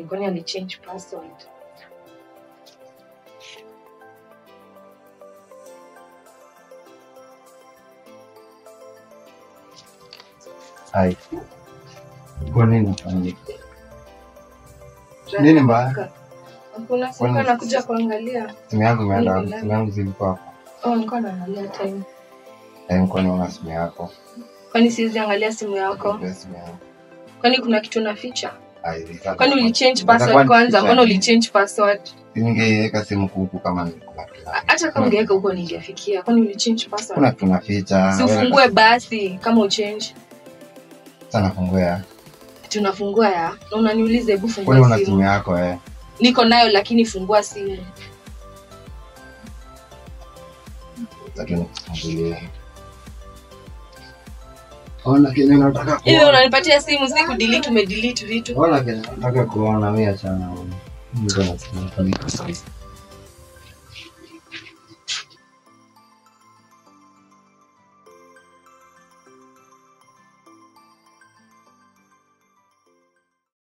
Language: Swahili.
Kwani ali change password. Hai. Kwa nini fanyika? Nini mbaya? Hakuna sika nakuja kuangalia. Simu yangu imeenda, simu yangu zilikuwa hapo. Oh, niko naangalia time. Kwani una simu yako? Kwani siwezi angalia simu yako? Simu yangu. Kwani kuna kitu na feature? Hai. Kwani ulichange password kwanza? Kwani ulichange password? Ningeweka simu huku kama nilikuwa. Acha kama ungeweka huko ningefikia. Kwani ulichange password? Kuna kitu na feature. Si ufungue basi kama uchange. Sana fungua. Tunafungua ya. Na unaniuliza hebu fungua simu. Kwani una simu yako Niko nayo lakini fungua simu. Lakini fungulie. Ona kenye nataka kuona. Ile unanipatia simu siku delete umedelete vitu. Ona kenye nataka kuona mimi achana. Niko na simu.